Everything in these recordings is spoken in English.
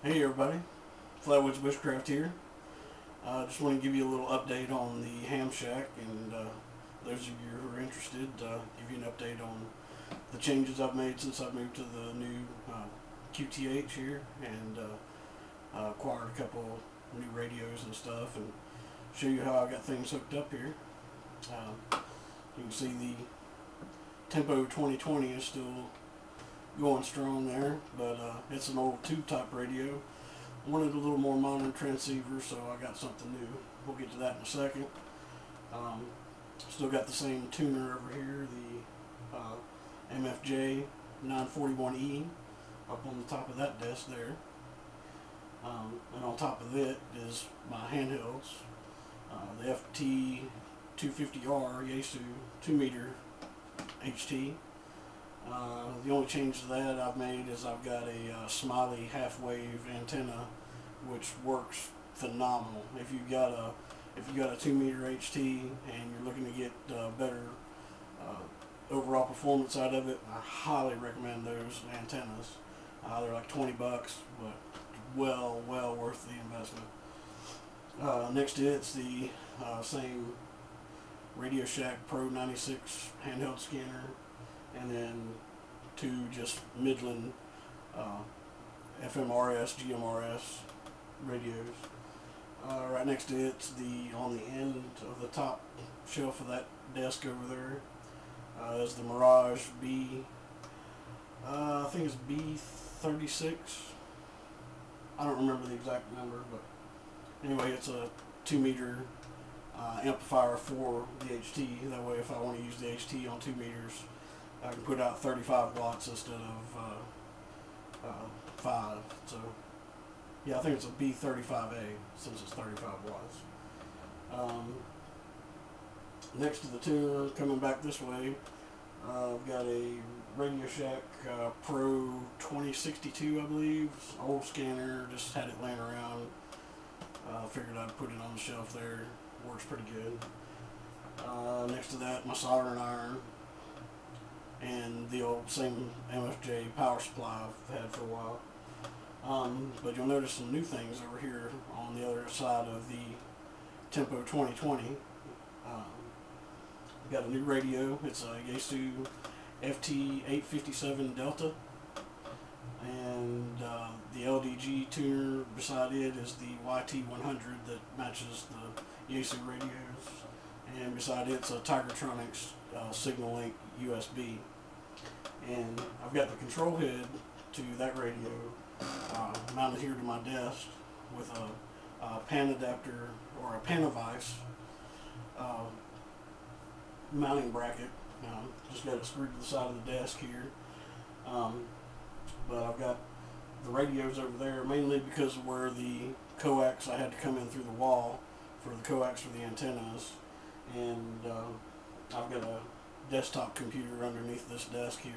Hey everybody, Flatwoods Bushcraft here. Just want to give you a little update on the ham shack, and those of you who are interested, give you an update on the changes I've made since I moved to the new QTH here, and acquired a couple new radios and stuff, and show you how I got things hooked up here. You can see the Tempo 2020 is still going strong there, but it's an old tube type radio. Wanted a little more modern transceiver, so I got something new. We'll get to that in a second. Still got the same tuner over here, the MFJ 941E up on the top of that desk there. And on top of it is my handhelds, the FT 250R Yaesu 2-meter HT. The only change to that I've made is I've got a Smiley half-wave antenna, which works phenomenal. If you've got a 2-meter HT and you're looking to get better overall performance out of it, I highly recommend those antennas. They're like 20 bucks, but well worth the investment. Next to it's the same Radio Shack Pro 96 handheld scanner, and then two just Midland FMRS, GMRS radios. Right next to it's on the end of the top shelf of that desk over there is the Mirage B. I think it's B36. I don't remember the exact number, but anyway, it's a 2-meter amplifier for the HT. That way, if I want to use the HT on 2 meters, I can put out 35 watts instead of 5. So, yeah, I think it's a B35A since it's 35 watts. Next to the tuner, coming back this way, I've got a Radio Shack Pro 2062, I believe. Old scanner, just had it laying around. Figured I'd put it on the shelf there. Works pretty good. Next to that, my soldering iron, and the old same MFJ power supply I've had for a while. But you'll notice some new things over here on the other side of the Tempo 2020. Got a new radio. It's a Yaesu FT857 Delta, and the LDG tuner beside it is the YT100 that matches the Yaesu radios, and beside it's a Tigertronics Signal Link USB. And I've got the control head to that radio mounted here to my desk with a pan adapter or a Panavice mounting bracket. Just got it screwed to the side of the desk here. But I've got the radios over there mainly because of where the coax, I had to come in through the wall for the coax for the antennas, and I've got a desktop computer underneath this desk here.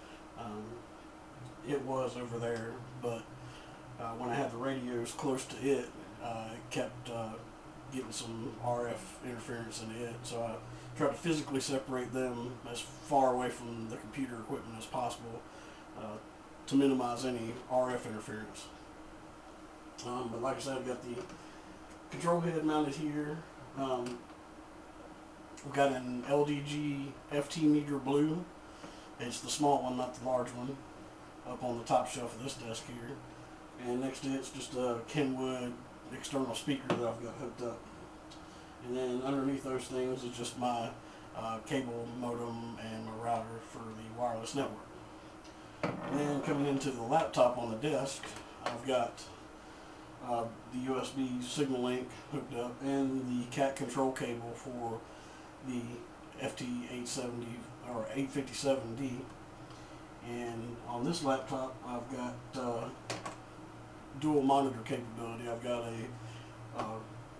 It was over there, but when I had the radios close to it, it kept getting some RF interference into it, so I tried to physically separate them as far away from the computer equipment as possible to minimize any RF interference. But like I said, I've got the control head mounted here. We've got an LDG FT meter blue. It's the small one, not the large one, up on the top shelf of this desk here. And next to it's just a Kenwood external speaker that I've got hooked up. And then underneath those things is just my cable modem and my router for the wireless network. And then coming into the laptop on the desk, I've got the USB Signal Link hooked up and the cat control cable for the FT870 or 857D. And on this laptop, I've got dual monitor capability. I've got a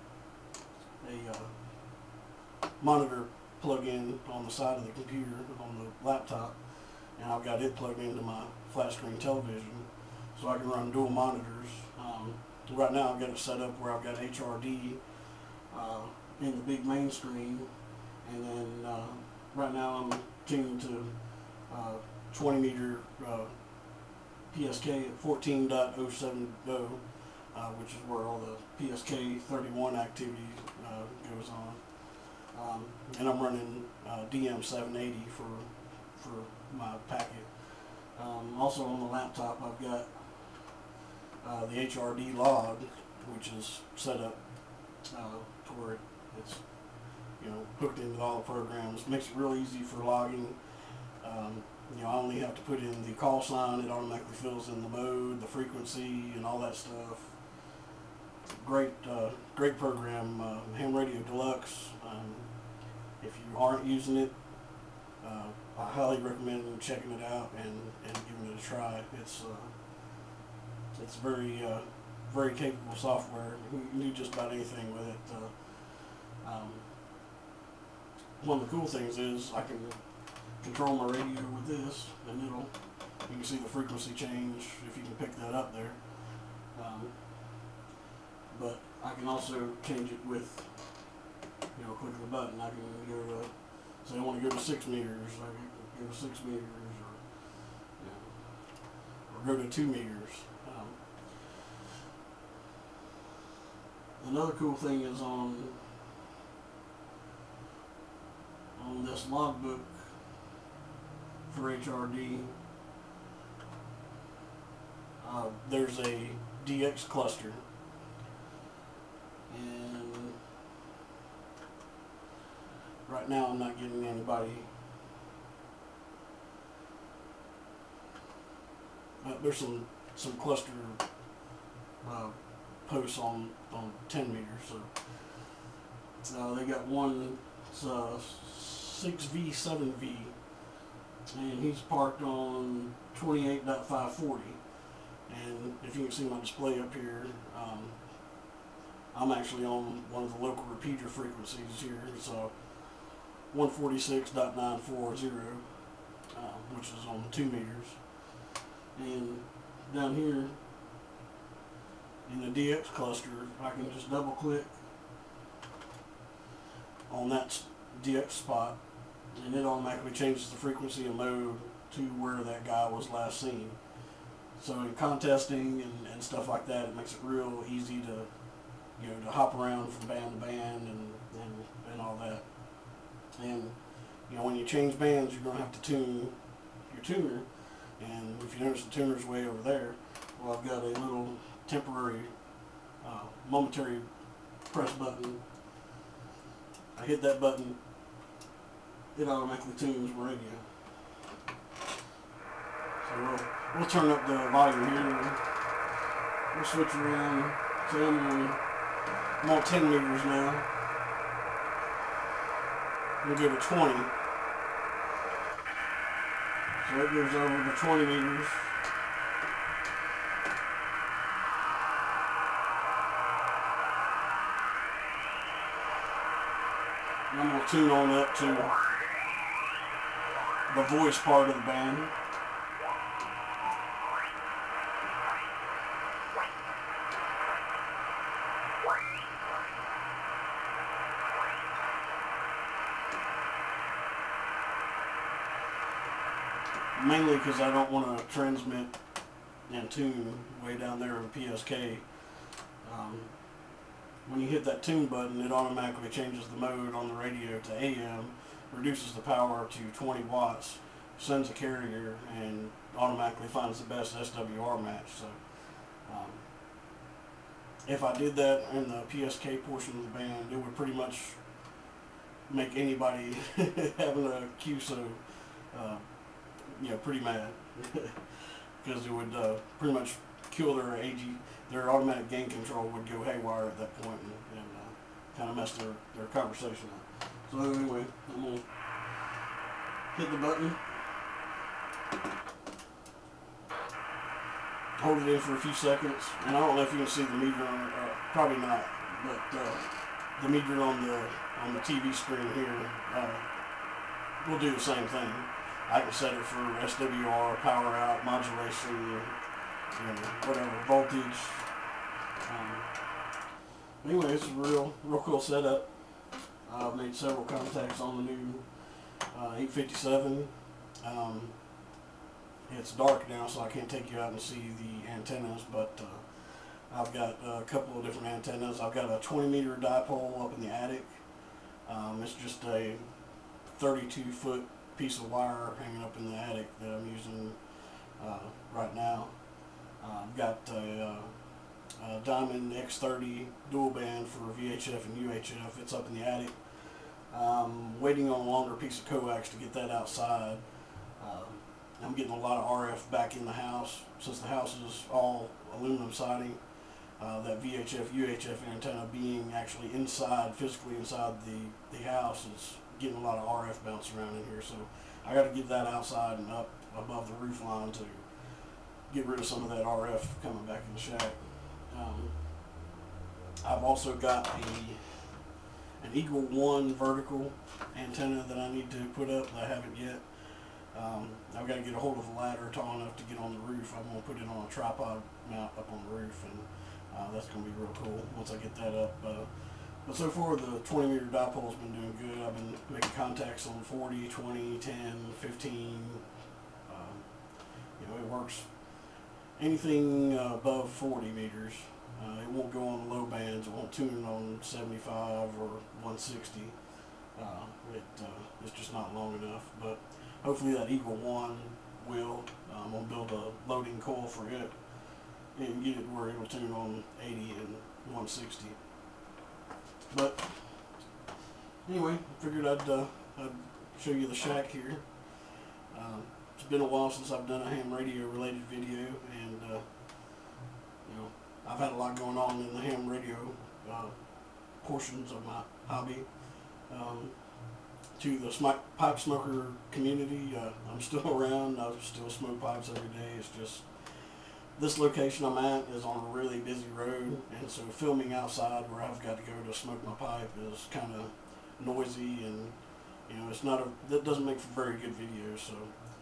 monitor plug-in on the side of the computer on the laptop, and I've got it plugged into my flat screen television, so I can run dual monitors. Right now I've got it set up where I've got HRD in the big main screen, and then right now I'm tuned to 20-meter PSK 14.070, which is where all the PSK 31 activity goes on. And I'm running DM 780 for my packet. Also on the laptop, I've got the HRD log, which is set up to where it's hooked into all the programs. Makes it real easy for logging. I only have to put in the call sign. It automatically fills in the mode, the frequency, and all that stuff. Great program, Ham Radio Deluxe. If you aren't using it, I highly recommend checking it out and giving it a try. It's very capable software. You can do just about anything with it. One of the cool things is I can control my radio with this, and you can see the frequency change if you can pick that up there. But I can also change it with click of the button. I can go to, say I want to go to 6 meters, I can go to 6 meters, or go to 2 meters. Another cool thing is on this logbook for HRD, there's a DX cluster, and right now I'm not getting anybody. There's some cluster posts on 10 meters. So they got one 6V, 7V, and he's parked on 28.540. And if you can see my display up here, I'm actually on one of the local repeater frequencies here, so 146.940, which is on 2 meters. And down here in the DX cluster, I can just double click on that DX spot, and it automatically changes the frequency and mode to where that guy was last seen. So in contesting and stuff like that, it makes it real easy to hop around from band to band and all that. And when you change bands, you're going to have to tune your tuner. And if you notice, the tuner's way over there. Well, I've got a little temporary, momentary press button. I hit that button, it automatically tunes my radio. So we'll turn up the volume here. We'll switch around. So I'm on 10 meters now. We'll go to 20. So it goes over to 20 meters. And I'm going to tune on up to the voice part of the band. Mainly because I don't want to transmit and tune way down there in PSK. When you hit that tune button, it automatically changes the mode on the radio to AM, reduces the power to 20 watts, sends a carrier, and automatically finds the best SWR match. So if I did that in the PSK portion of the band, it would pretty much make anybody having a QSO pretty mad, because it would pretty much kill their their automatic gain control would go haywire at that point and kind of mess their conversation up. So anyway, I'm going to hit the button, hold it in for a few seconds, and I don't know if you can see the meter on probably not, but the meter on the TV screen here will do the same thing. I can set it for SWR, power out, modulation, whatever, voltage. Anyway, it's a real cool setup. I've made several contacts on the new 857. It's dark now, so I can't take you out and see the antennas, but I've got a couple of different antennas. I've got a 20-meter dipole up in the attic. It's just a 32-foot piece of wire hanging up in the attic that I'm using right now. I've got a Diamond X30 dual band for VHF and UHF. It's up in the attic. Waiting on a longer piece of coax to get that outside. I'm getting a lot of RF back in the house. Since the house is all aluminum siding, that VHF, UHF antenna being actually inside, physically inside the house, is getting a lot of RF bouncing around in here. So I got to get that outside and up above the roof line to get rid of some of that RF coming back in the shack. I've also got an Eagle One vertical antenna that I need to put up that I haven't yet. I've got to get a hold of a ladder tall enough to get on the roof. I'm going to put it on a tripod mount up on the roof, and that's going to be real cool once I get that up. But so far, the 20-meter dipole's been doing good. I've been making contacts on 40, 20, 10, 15. It works. Anything above 40 meters. It won't go on the low bands. It won't tune on 75 or 160. It's just not long enough. But hopefully that Eagle One will. I'm going to build a loading coil for it and get it where it'll tune on 80 and 160. But anyway, I figured I'd show you the shack here. It's been a while since I've done a ham radio related video, and I've had a lot going on in the ham radio portions of my hobby. To the pipe smoker community, I'm still around. I still smoke pipes every day. It's just this location I'm at is on a really busy road, and so filming outside where I've got to go to smoke my pipe is kind of noisy, and it's not that doesn't make for very good videos. So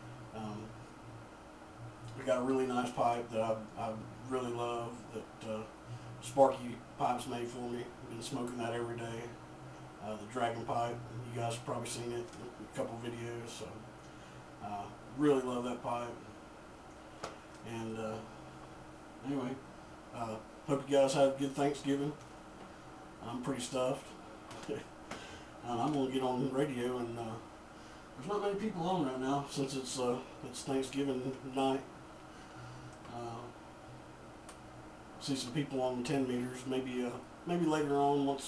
I got a really nice pipe that I really love that Sparky Pipes made for me. I've been smoking that every day. The Dragon pipe, you guys have probably seen it in a couple videos. So really love that pipe. And anyway, hope you guys had a good Thanksgiving. I'm pretty stuffed. I'm gonna get on the radio, and there's not many people on right now since it's Thanksgiving night. See some people on the 10 meters. Maybe later on, once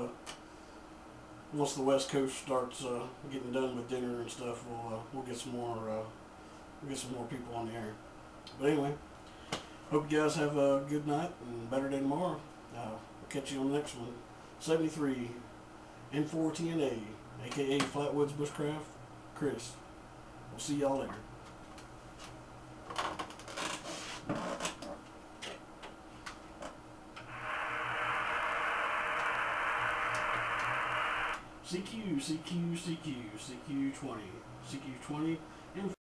the West Coast starts getting done with dinner and stuff, we'll get some more people on the air. But anyway, hope you guys have a good night and better day tomorrow. We'll catch you on the next one. 73 N4TNA, aka Flatwoods Bushcraft, Chris. We'll see y'all later. CQ 20, CQ 20.